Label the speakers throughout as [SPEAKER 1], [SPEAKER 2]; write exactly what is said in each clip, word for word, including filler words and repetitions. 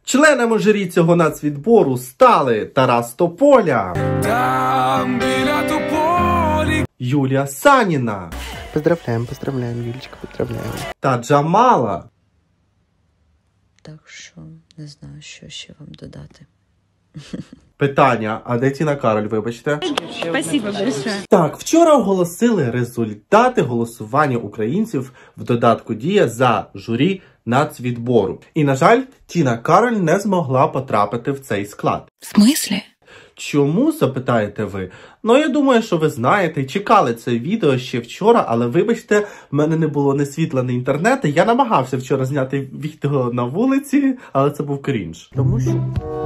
[SPEAKER 1] Членами журі цього нацвідбору стали Тарас Тополя,
[SPEAKER 2] Там біля Тополі,
[SPEAKER 1] Юлія Саніна,
[SPEAKER 3] Поздравляем, поздравляем, Юлечка, поздравляем.
[SPEAKER 1] та Джамала.
[SPEAKER 4] Так що не знаю, що ще вам додати.
[SPEAKER 1] Питання, а де Тіна Кароль, вибачте?
[SPEAKER 5] Спасибо большое.
[SPEAKER 1] Так, вчора оголосили результати голосування українців в додатку Дія за журі нацвідбору. І, на жаль, Тіна Кароль не змогла потрапити в цей склад.
[SPEAKER 5] В смислі?
[SPEAKER 1] Чому, запитаєте ви? Ну, я думаю, що ви знаєте, чекали це відео ще вчора, але вибачте, в мене не було ні світла, ні інтернету. Я намагався вчора зняти відео на вулиці, але це був крінж. Тому що...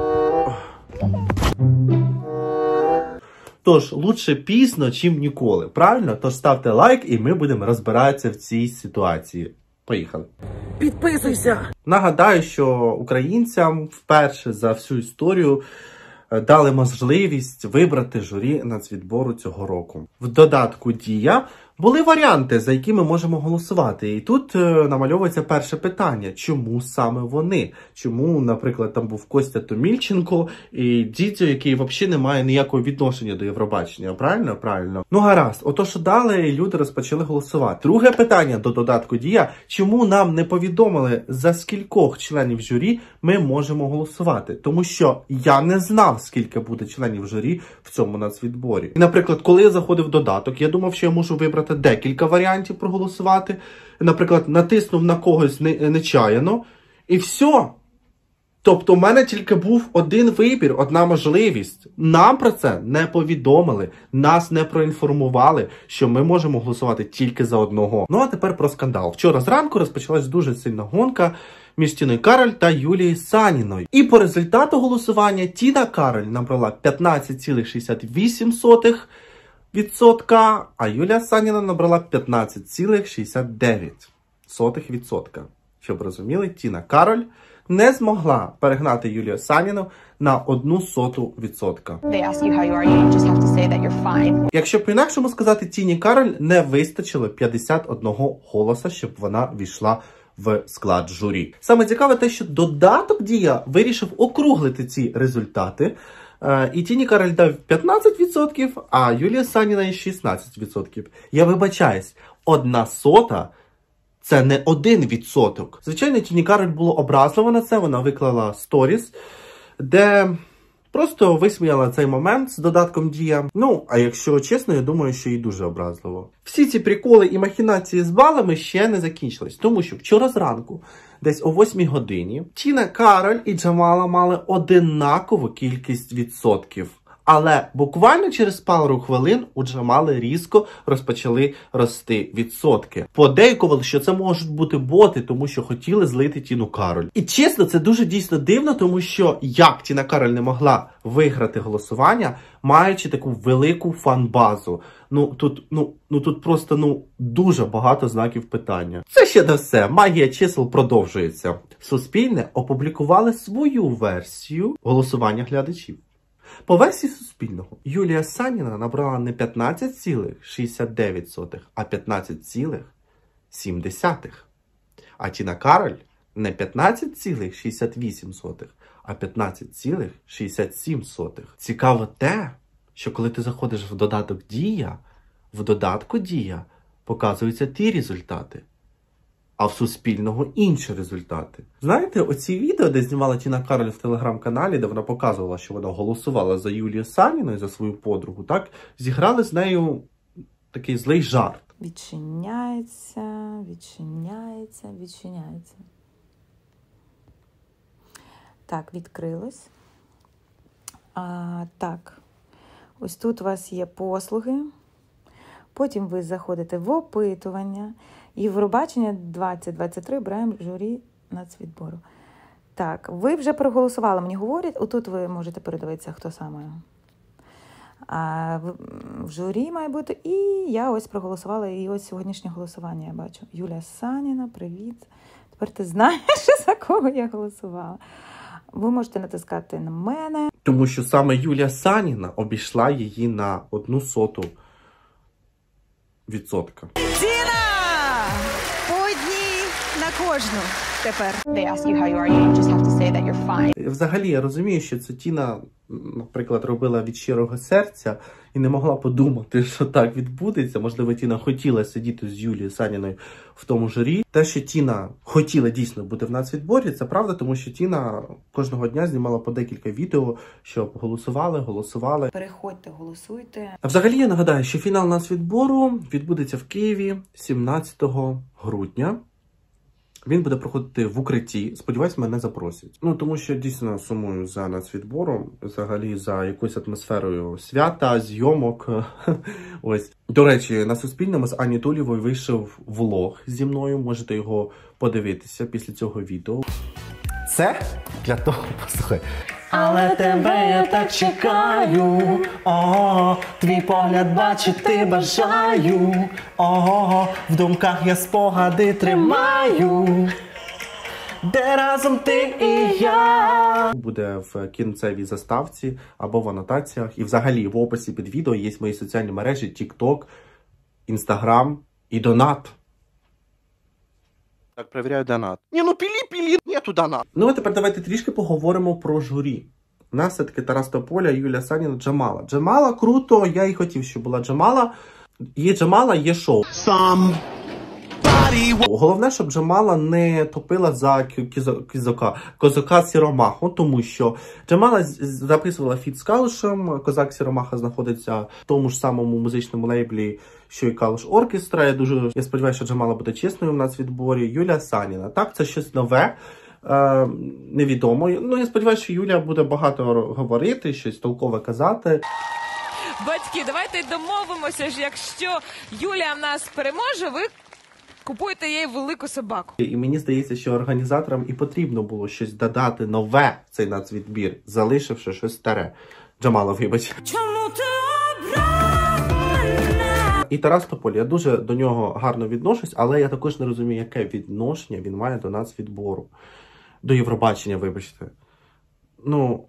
[SPEAKER 1] Тож, лучше пізно, чим ніколи, правильно? Тож ставте лайк і ми будемо розбиратися в цій ситуації. Поїхали.
[SPEAKER 2] підписуйся.
[SPEAKER 1] Нагадаю, що українцям вперше за всю історію дали можливість вибрати журі нацвідбору цього року. В додатку Дія були варіанти, за які ми можемо голосувати. І тут е, намальовується перше питання. Чому саме вони? Чому, наприклад, там був Костя Томільченко і Дідьо, який взагалі не має ніякого відношення до Євробачення. Правильно? Правильно. Ну гаразд. Ото що дали, і люди розпочали голосувати. Друге питання до додатку Дія. Чому нам не повідомили, за скількох членів журі ми можемо голосувати? Тому що я не знав, скільки буде членів журі в цьому нацвідборі. І, наприклад, коли я заходив в додаток, я думав, що я можу вибрати декілька варіантів проголосувати. Наприклад, натиснув на когось нечаяно, і все. Тобто, в мене тільки був один вибір, одна можливість. Нам про це не повідомили, нас не проінформували, що ми можемо голосувати тільки за одного. Ну, а тепер про скандал. Вчора зранку розпочалась дуже сильна гонка між Тіною Кароль та Юлією Саніною. І по результату голосування Тіна Кароль набрала п'ятнадцять цілих шістдесят вісім сотих відсотка, а Юлія Саніна набрала п'ятнадцять цілих шістдесят дев'ять сотих відсотка. Щоб розуміли, Тіна Кароль не змогла перегнати Юлію Саніну на одну соту відсотка. Якщо по-інакшому сказати, Тіні Кароль не вистачило п'ятдесят одного голоса, щоб вона війшла в склад журі. Саме цікаве те, що додаток Дія вирішив округлити ці результати. І Тіні Кароль дав п'ятнадцять відсотків, а Юлія Саніна шістнадцять відсотків. Я вибачаюсь, одна сота – це не один відсоток. Звичайно, Тіні Кароль було образливо на це, вона виклала сторіс, де просто висміяла цей момент з додатком Дія. Ну, а якщо чесно, я думаю, що їй дуже образливо. Всі ці приколи і махінації з балами ще не закінчились, тому що вчора зранку, десь о восьмій годині, Тіна Кароль і Джамала мали одинакову кількість відсотків. Але буквально через пару хвилин у Джамали різко розпочали рости відсотки. Подейкували, що це можуть бути боти, тому що хотіли злити Тіну Кароль. І чесно, це дуже дійсно дивно, тому що як Тіна Кароль не могла виграти голосування, маючи таку велику фан-базу. Ну тут, ну, ну тут просто ну дуже багато знаків питання. Це ще не все. Магія чисел продовжується. Суспільне опублікували свою версію голосування глядачів. По версії Суспільного, Юлія Саніна набрала не п'ятнадцять цілих шістдесят дев'ять сотих, а п'ятнадцять цілих сім десятих. А Тіна Кароль не п'ятнадцять цілих шістдесят вісім сотих, а п'ятнадцять цілих шістдесят сім сотих. Цікаво те, що коли ти заходиш в додаток Дія, в додатку Дія показуються ті результати, а в Суспільного інші результати. Знаєте, оці відео, де знімала Тіна Кароль в телеграм-каналі, де вона показувала, що вона голосувала за Юлію Саніну і за свою подругу, так, зіграли з нею такий злий жарт.
[SPEAKER 6] Відчиняється, відчиняється, відчиняється. Так, відкрилось. А, так, ось тут у вас є послуги. Потім ви заходите в опитування. І в Євробачення двадцять двадцять три беремо журі нацвідбору. Так, ви вже проголосували, мені говорять. Отут ви можете передивитися, хто саме. А в, в журі має бути. І я ось проголосувала, і ось сьогоднішнє голосування я бачу. Юлія Саніна, привіт. Тепер ти знаєш, за кого я голосувала. Ви можете натискати на мене.
[SPEAKER 1] Тому що саме Юлія Саніна обійшла її на одну соту відсотка.
[SPEAKER 7] Тіна! По одній на
[SPEAKER 6] кожну тепер.
[SPEAKER 5] They ask you how you are, you just have to say that you're fine.
[SPEAKER 1] Взагалі, я розумію, що це Тіна, наприклад, робила від щирого серця і не могла подумати, що так відбудеться. Можливо, Тіна хотіла сидіти з Юлією Саніною в тому журі. Те, що Тіна хотіла дійсно бути в нацвідборі, це правда, тому що Тіна кожного дня знімала по декілька відео, щоб голосували, голосували.
[SPEAKER 6] Переходьте, голосуйте.
[SPEAKER 1] А взагалі я нагадаю, що фінал нацвідбору відбудеться в Києві сімнадцятого грудня. Він буде проходити в укритті. Сподіваюсь, мене запросять. Ну, тому що дійсно сумую за нацвідбором, взагалі за якоюсь атмосферою свята, зйомок. Ось. До речі, на Суспільному з Ані Тулєвою вийшов влог зі мною. Можете його подивитися після цього відео. Це для того, послухай. Але тебе я так чекаю, о, твій погляд бачити бажаю, о, в думках я спогади тримаю, де разом ти і я. Буде в кінцевій заставці або в анотаціях, і взагалі в описі під відео є мої соціальні мережі TikTok, Instagram і донат. Так, перевіряю донат. Ні, ну пілі-пілі, нету донат. Ну, а тепер давайте трішки поговоримо про журі. У нас все-таки Тарас Тополя, Юлія Саніна, Джамала. Джамала круто, я і хотів, щоб була Джамала. Є Джамала, є шоу. Somebody... Головне, щоб Джамала не топила за кізока, козака Сіромаху, тому що Джамала записувала фіт з Калушем, козак Сіромаха знаходиться в тому ж самому музичному лейблі, що і Калуш Оркестра. Я дуже я сподіваюся, що Джамала буде чесною в нацвідборі. Юлія Саніна. Так, це щось нове, е, невідомо. Ну, я сподіваюся, що Юлія буде багато говорити, щось толкове казати.
[SPEAKER 7] Батьки, давайте домовимося, що якщо Юлія в нас переможе, ви купуєте їй велику собаку.
[SPEAKER 1] І мені здається, що організаторам і потрібно було щось додати нове в цей нацвідбір, залишивши щось старе. Джамала, вибач.
[SPEAKER 7] Чому ти обрав мене?
[SPEAKER 1] І Тарас Тополя, я дуже до нього гарно відношусь, але я також не розумію, яке відношення він має до нацвідбору. До Євробачення, вибачте. Ну,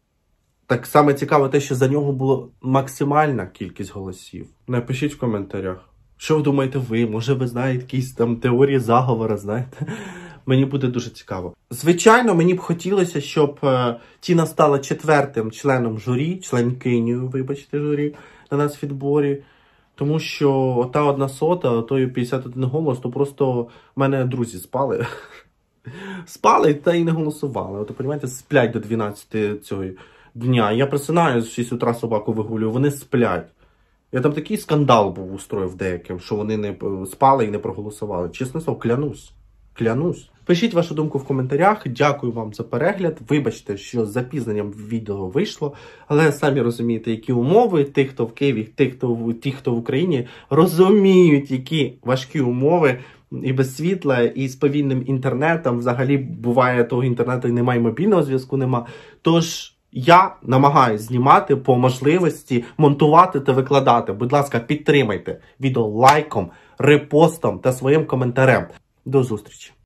[SPEAKER 1] так само цікаво те, що за нього була максимальна кількість голосів. Напишіть в коментарях. Що ви думаєте ви? Може ви знаєте якісь там теорії заговора, знаєте? Мені буде дуже цікаво. Звичайно, мені б хотілося, щоб е, Тіна стала четвертим членом журі, членкинею, вибачте, журі на нацвідборі. Тому що та одна сота, той п'ятдесят один голос, то просто в мене друзі спали. Спали та й не голосували. От, розумієте, сплять до дванадцяти цього дня. Я просинаю, з шість утра собаку вигулюю, вони сплять. Я там такий скандал був устроїв деяким, що вони не спали і не проголосували. Чесно слово, клянусь. Клянусь. Пишіть вашу думку в коментарях. Дякую вам за перегляд. Вибачте, що з запізненням відео вийшло. Але самі розумієте, які умови. Тих, хто в Києві, тих, хто в, ті, хто в Україні, розуміють, які важкі умови. І без світла, і з повільним інтернетом. Взагалі, буває, того інтернету і немає, мобільного зв'язку нема. Тож... я намагаюся знімати по можливості, монтувати та викладати. Будь ласка, підтримайте відео лайком, репостом та своїм коментарем. До зустрічі!